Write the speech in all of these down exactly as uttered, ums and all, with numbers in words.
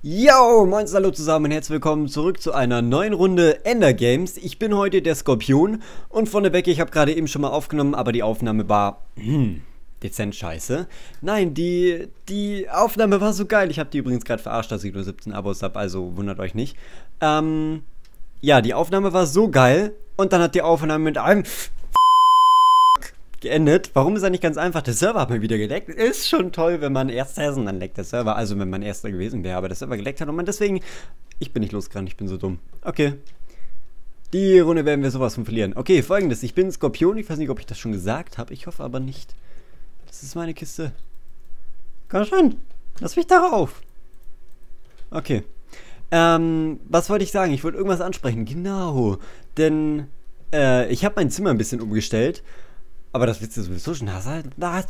Yo, moin, hallo zusammen und herzlich willkommen zurück zu einer neuen Runde Ender Games. Ich bin heute der Skorpion und vorneweg, ich habe gerade eben schon mal aufgenommen, aber die Aufnahme war hm, dezent scheiße. Nein, die, die Aufnahme war so geil. Ich habe die übrigens gerade verarscht, dass ich nur siebzehn Abos habe, also wundert euch nicht. Ähm, ja, die Aufnahme war so geil und dann hat die Aufnahme mit einem geendet. Warum ist eigentlich ganz einfach? Der Server hat mal wieder geleckt. Ist schon toll, wenn man Erster ist und dann leckt der Server. Also wenn man Erster gewesen wäre, aber der Server geleckt hat und man deswegen... Ich bin nicht losgerannt, ich bin so dumm. Okay. Die Runde werden wir sowas von verlieren. Okay, folgendes. Ich bin Skorpion. Ich weiß nicht, ob ich das schon gesagt habe. Ich hoffe aber nicht. Das ist meine Kiste. Komm schon. Lass mich darauf. Okay. Ähm, was wollte ich sagen? Ich wollte irgendwas ansprechen. Genau. Denn, äh, ich habe mein Zimmer ein bisschen umgestellt. Aber das willst du sowieso schon haben.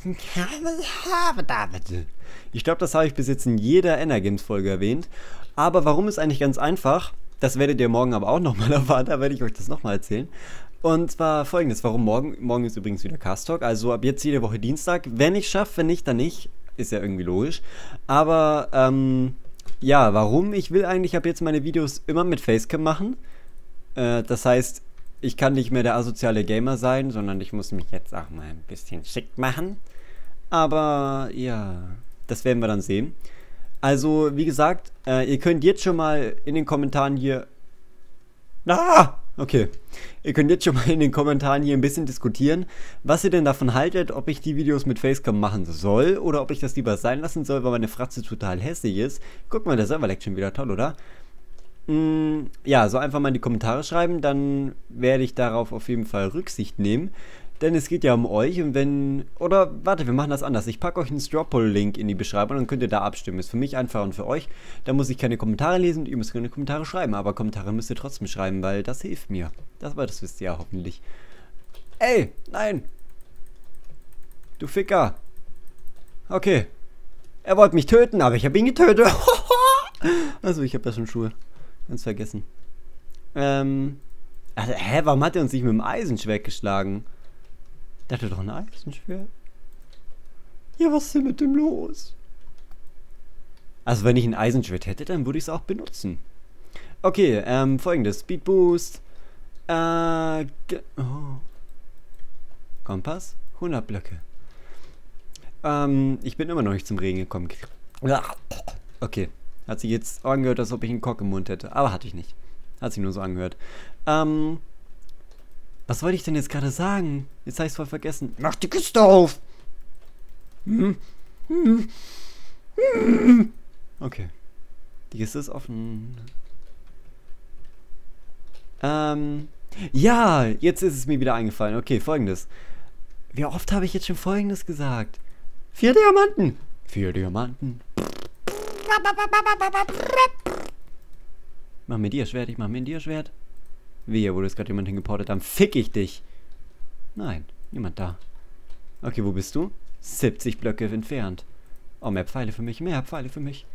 Ich glaube, das habe ich bis jetzt in jeder Ender Games Folge erwähnt. Aber warum ist eigentlich ganz einfach? Das werdet ihr morgen aber auch nochmal erfahren. Da werde ich euch das nochmal erzählen. Und zwar folgendes. Warum morgen? Morgen ist übrigens wieder Cast Talk. Also ab jetzt jede Woche Dienstag. Wenn ich schaffe, wenn nicht, dann nicht. Ist ja irgendwie logisch. Aber, ähm, ja, warum? Ich will eigentlich ab jetzt meine Videos immer mit Facecam machen. Äh, das heißt... Ich kann nicht mehr der asoziale Gamer sein, sondern ich muss mich jetzt auch mal ein bisschen schick machen. Aber ja, das werden wir dann sehen. Also, wie gesagt, äh, ihr könnt jetzt schon mal in den Kommentaren hier... Ah! Okay. Ihr könnt jetzt schon mal in den Kommentaren hier ein bisschen diskutieren, was ihr denn davon haltet, ob ich die Videos mit Facecam machen soll oder ob ich das lieber sein lassen soll, weil meine Fratze total hässlich ist. Guck mal, der Server leckt schon wieder, toll, oder? Ja, so einfach mal in die Kommentare schreiben, dann werde ich darauf auf jeden Fall Rücksicht nehmen, denn es geht ja um euch und wenn, oder warte, wir machen das anders, ich packe euch einen Strawpoll-Link in die Beschreibung, dann könnt ihr da abstimmen, ist für mich einfach und für euch, da muss ich keine Kommentare lesen und ihr müsst keine Kommentare schreiben, aber Kommentare müsst ihr trotzdem schreiben, weil das hilft mir, das, aber das wisst ihr ja hoffentlich. Ey, nein, du Ficker, okay, er wollte mich töten, aber ich habe ihn getötet, also ich habe ja schon Schuhe. Ganz vergessen. Ähm. Also, hä, warum hat er uns nicht mit dem Eisenschwert geschlagen? Der hatte doch ein Eisenschwert. Ja, was ist denn mit dem los? Also, wenn ich ein Eisenschwert hätte, dann würde ich es auch benutzen. Okay, ähm, folgendes. Speed Boost. Äh. Oh. Kompass. hundert Blöcke. Ähm, ich bin immer noch nicht zum Regen gekommen. Okay. Hat sich jetzt angehört, als ob ich einen Kock im Mund hätte. Aber hatte ich nicht. Hat sich nur so angehört. Ähm. Was wollte ich denn jetzt gerade sagen? Jetzt habe ich es voll vergessen. Mach die Kiste auf! Hm. Hm. Hm. Okay. Die Kiste ist offen. Ähm. Ja, jetzt ist es mir wieder eingefallen. Okay, folgendes. Wie oft habe ich jetzt schon folgendes gesagt? Vier Diamanten! Vier Diamanten. Mach mir dir Schwert, ich mach mir dir Schwert. Wehe, wo du jetzt gerade jemand hingeportet haben. Fick ich dich. Nein, niemand da. Okay, wo bist du? siebzig Blöcke entfernt. Oh, mehr Pfeile für mich, mehr Pfeile für mich.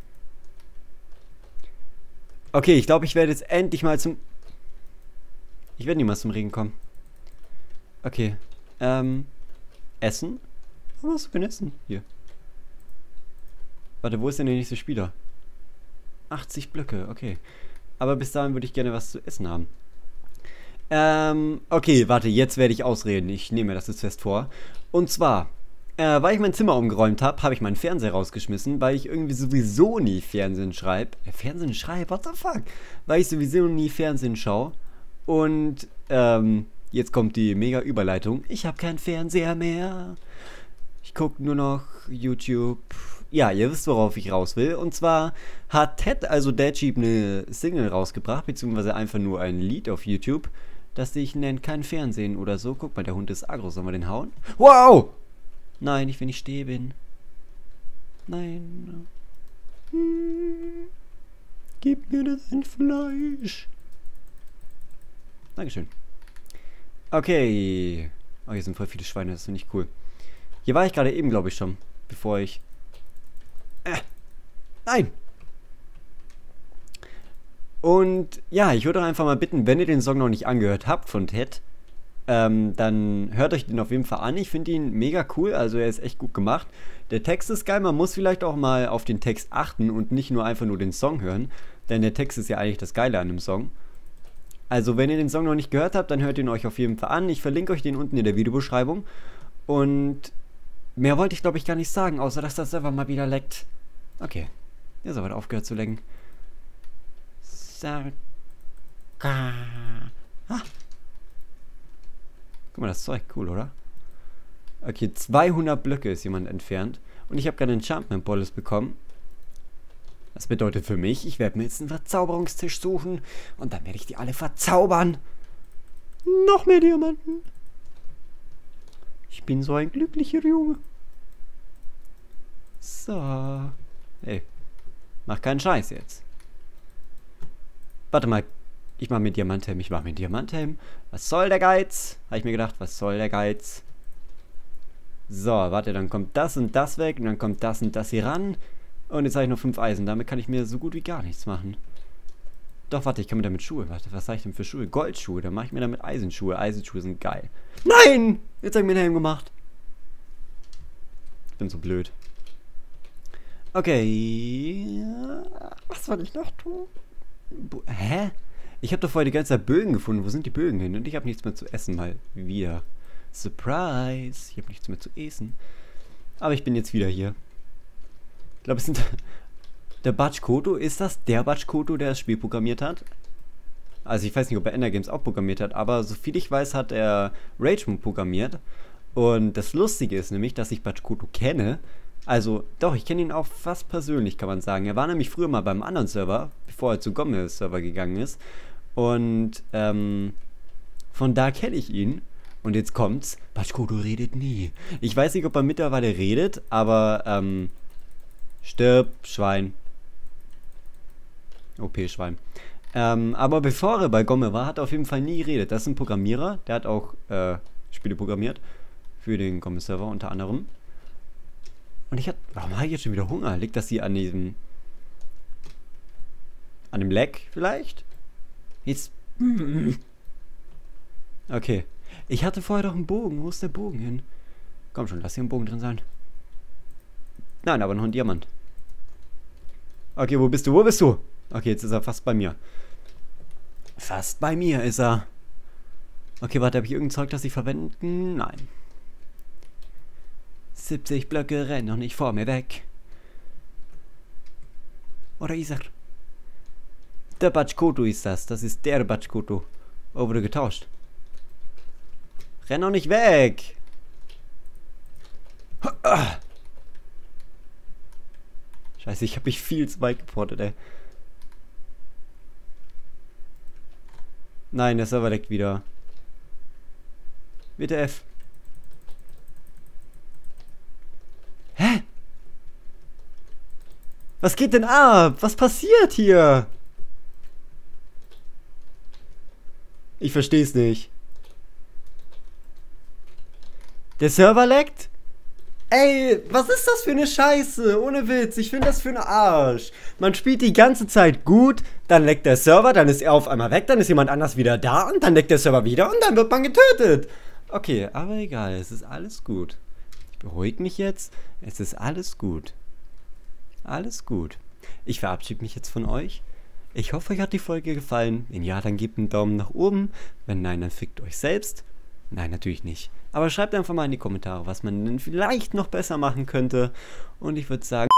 Okay, ich glaube, ich werde jetzt endlich mal zum... Ich werde niemals zum Regen kommen. Okay, ähm... Essen? Was hast du denn Essen? Hier. Warte, wo ist denn der nächste Spieler? achtzig Blöcke, okay. Aber bis dahin würde ich gerne was zu essen haben. Ähm, okay, warte, jetzt werde ich ausreden. Ich nehme mir das jetzt fest vor. Und zwar, äh, weil ich mein Zimmer umgeräumt habe, habe ich meinen Fernseher rausgeschmissen, weil ich irgendwie sowieso nie Fernsehen schreibe. Äh, Fernsehen schreibe? What the fuck? Weil ich sowieso nie Fernsehen schaue. Und, ähm, jetzt kommt die mega Überleitung. Ich habe keinen Fernseher mehr. Ich gucke nur noch YouTube. Ja, ihr wisst, worauf ich raus will. Und zwar hat Ted, also Deadcheap, eine Single rausgebracht, beziehungsweise einfach nur ein Lied auf YouTube, das sich nennt Kein Fernsehen oder so. Guck mal, der Hund ist aggro. Sollen wir den hauen? Wow! Nein, nicht, wenn ich stehen. Nein. Hm. Gib mir das ein Fleisch. Dankeschön. Okay. Oh, hier sind voll viele Schweine, das finde ich cool. Hier war ich gerade eben, glaube ich, schon, bevor ich... Äh, nein! Und ja, ich würde einfach mal bitten, wenn ihr den Song noch nicht angehört habt von Ted, ähm, dann hört euch den auf jeden Fall an. Ich finde ihn mega cool, also er ist echt gut gemacht. Der Text ist geil, man muss vielleicht auch mal auf den Text achten und nicht nur einfach nur den Song hören, denn der Text ist ja eigentlich das Geile an dem Song. Also wenn ihr den Song noch nicht gehört habt, dann hört ihn euch auf jeden Fall an. Ich verlinke euch den unten in der Videobeschreibung. Und mehr wollte ich glaube ich gar nicht sagen, außer dass das Server mal wieder leckt. Okay, der Server hat aufgehört zu lecken. Sarka. Ah. Guck mal, das Zeug, cool, oder? Okay, zweihundert Blöcke ist jemand entfernt. Und ich habe gerade einen Enchantment Bolus bekommen. Das bedeutet für mich, ich werde mir jetzt einen Verzauberungstisch suchen. Und dann werde ich die alle verzaubern. Noch mehr Diamanten. Ich bin so ein glücklicher Junge. So. Ey. Mach keinen Scheiß jetzt. Warte mal. Ich mache mir Diamanthelm. Ich mache mir Diamanthelm. Was soll der Geiz? Habe ich mir gedacht, was soll der Geiz? So, warte, dann kommt das und das weg. Und dann kommt das und das hier ran. Und jetzt habe ich noch fünf Eisen. Damit kann ich mir so gut wie gar nichts machen. Doch, warte, ich kann mir damit Schuhe. Warte, was habe ich denn für Schuhe? Goldschuhe. Dann mache ich mir damit Eisenschuhe. Eisenschuhe sind geil. Nein! Jetzt habe ich mir einen Helm gemacht. Ich bin so blöd. Okay. Was soll ich noch tun? Bo Hä? Ich habe doch vorher die ganze Zeit Bögen gefunden. Wo sind die Bögen hin? Und ich habe nichts mehr zu essen. Mal wieder. Surprise. Ich habe nichts mehr zu essen. Aber ich bin jetzt wieder hier. Ich glaube, es sind... Der Batch Koto, ist das der Batch Koto, der das Spiel programmiert hat? Also ich weiß nicht, ob er Ender Games auch programmiert hat, aber soviel ich weiß, hat er Ragemon programmiert. Und das Lustige ist nämlich, dass ich Batch Koto kenne. Also, doch, ich kenne ihn auch fast persönlich, kann man sagen. Er war nämlich früher mal beim anderen Server, bevor er zu Gomme Server gegangen ist. Und, ähm, von da kenne ich ihn. Und jetzt kommt's, Batch Koto redet nie. Ich weiß nicht, ob er mittlerweile redet, aber, ähm, stirb, Schwein. O P-Schwein. Ähm, aber bevor er bei Gomme war, hat er auf jeden Fall nie geredet. Das ist ein Programmierer, der hat auch äh, Spiele programmiert. Für den Gomme-Server unter anderem. Und ich hatte, warum habe ich jetzt schon wieder Hunger? Liegt das hier an diesem, an dem Lag vielleicht? Jetzt, okay. Ich hatte vorher doch einen Bogen. Wo ist der Bogen hin? Komm schon, lass hier ein Bogen drin sein. Nein, aber noch ein Diamant. Okay, wo bist du? Wo bist du? Okay, jetzt ist er fast bei mir. Fast bei mir ist er. Okay, warte, habe ich irgendein Zeug, das ich verwenden? Nein. siebzig Blöcke rennen noch nicht vor mir weg. Oder ist er? Der Batch Koto ist das. Das ist der Batch Koto. Oh, wurde getauscht. Renn noch nicht weg! Scheiße, ich habe mich viel zu weit geportet, ey. Nein, der Server leckt wieder. Bitte F. Hä? Was geht denn ab? Was passiert hier? Ich versteh's nicht. Der Server leckt? Ey, was ist das für eine Scheiße? Ohne Witz, ich finde das für einen Arsch. Man spielt die ganze Zeit gut, dann leckt der Server, dann ist er auf einmal weg, dann ist jemand anders wieder da und dann leckt der Server wieder und dann wird man getötet. Okay, aber egal, es ist alles gut. Ich beruhige mich jetzt, es ist alles gut. Alles gut. Ich verabschiede mich jetzt von euch. Ich hoffe, euch hat die Folge gefallen. Wenn ja, dann gebt einen Daumen nach oben. Wenn nein, dann fickt euch selbst. Nein, natürlich nicht. Aber schreibt einfach mal in die Kommentare, was man denn vielleicht noch besser machen könnte. Und ich würde sagen...